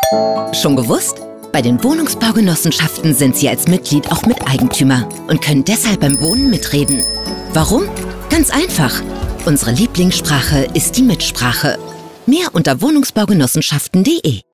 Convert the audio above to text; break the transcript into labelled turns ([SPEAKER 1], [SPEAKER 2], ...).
[SPEAKER 1] Schon gewusst? Bei den Wohnungsbaugenossenschaften sind Sie als Mitglied auch Miteigentümer und können deshalb beim Wohnen mitreden. Warum? Ganz einfach. Unsere Lieblingssprache ist die Mitsprache. Mehr unter wohnungsbaugenossenschaften.de